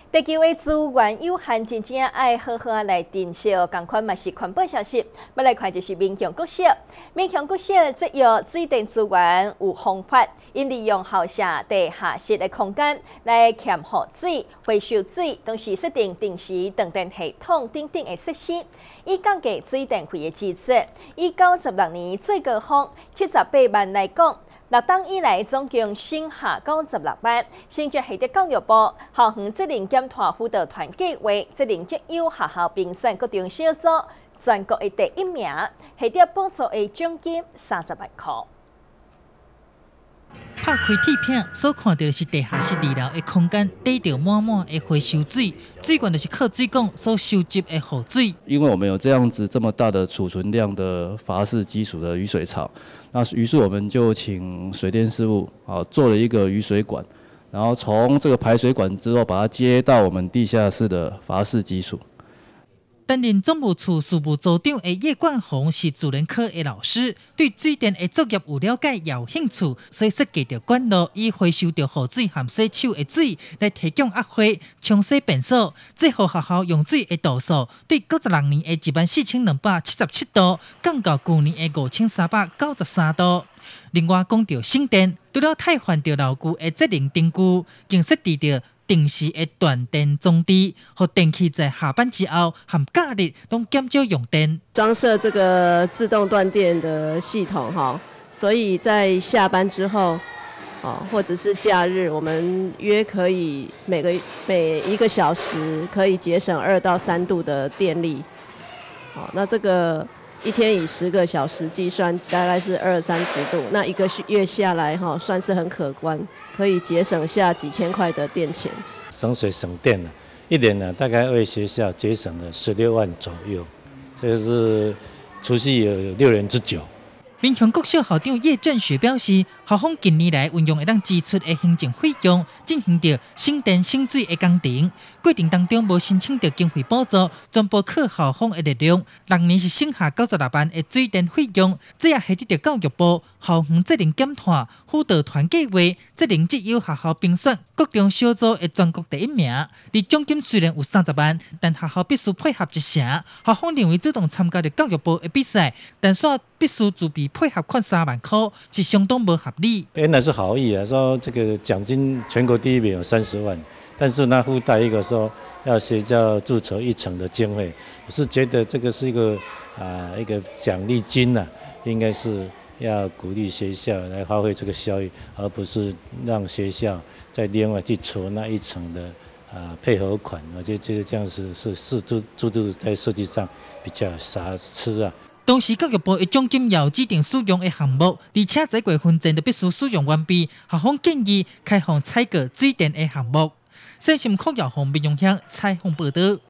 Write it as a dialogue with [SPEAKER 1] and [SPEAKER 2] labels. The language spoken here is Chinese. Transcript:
[SPEAKER 1] 地球的资源有限，真正爱好好来珍惜。同款嘛是环保消息，要来看就是民雄国小。民雄国小节约水电资源有方法，因利用校舍地下室的空间来减耗水、回收水，同时设定定时断电系统等等的设施，以降低水电费的支出。以96年最高峰78万来讲。6档以来，总共升下96班。新竹市的教育部校园责任检讨辅导团计划责任节优学校评选各中小组全国的第1名，获得补助的奖金30万块。
[SPEAKER 2] 拍开铁片，所看到的是地下室2楼的空间，堆着满满的回收水，水源就是靠水管所收集的雨水。
[SPEAKER 3] 因为我们有这样子这么大的储存量的筏式基础的雨水槽，那于是我们就请水电事务做了一个雨水管，然后从这个排水管之后把它接到我们地下室的筏式基础。
[SPEAKER 2] 担任总务处事务组长的叶冠宏是自然科的老师，对水电的作业有了解也有兴趣，所以设计着管路，以回收着雨水和洗手的水来提供压花、冲洗便所。最后学校用水的度数对96年的14277度，降到去年的5393度。另外讲到省电，除了汰换着老旧的节能灯具，更设置着定时的断电装置，和电器在下班之后和假日都减少用电。
[SPEAKER 4] 装设这个自动断电的系统所以在下班之后或者是假日，我们约可以每1个小时可以节省2到3度的电力。那这个一天以10个小时计算，大概是20-30度。那1个月下来算是很可观，可以节省下几千块的电钱。
[SPEAKER 5] 省水省电了，1年呢大概为学校节省了16万左右，这是除夕有6人之9。
[SPEAKER 2] 民雄国小校长叶振学表示，校方近年来运用会当支出的行政费用，进行着省电省水的工程。过程当中无申请到经费补助，全部靠校方的力量。6年是省下96万的水电费用，这也获得着教育部校园责任检讨辅导团计划责任节优学校评选各中小组的全国第1名。而奖金虽然有30万，但学校必须配合一成。校方认为主动参加着教育部的比赛，但说必须自备配合款3万块，是相当不合理。
[SPEAKER 5] 原来是好意说这个奖金全国第1名有30万，但是那附带一个说要学校注册1成的经费，我是觉得这个是一个奖励金应该是要鼓励学校来发挥这个效益，而不是让学校再另外去筹那1成的配合款。我觉得这样是制度在设计上比较瑕疵
[SPEAKER 2] 同时，教育部的奖金也有指定使用的项目，而且在月份前就必须使用完毕。校方建议开放采购水电的项目。新闻科由洪民用乡采访报道。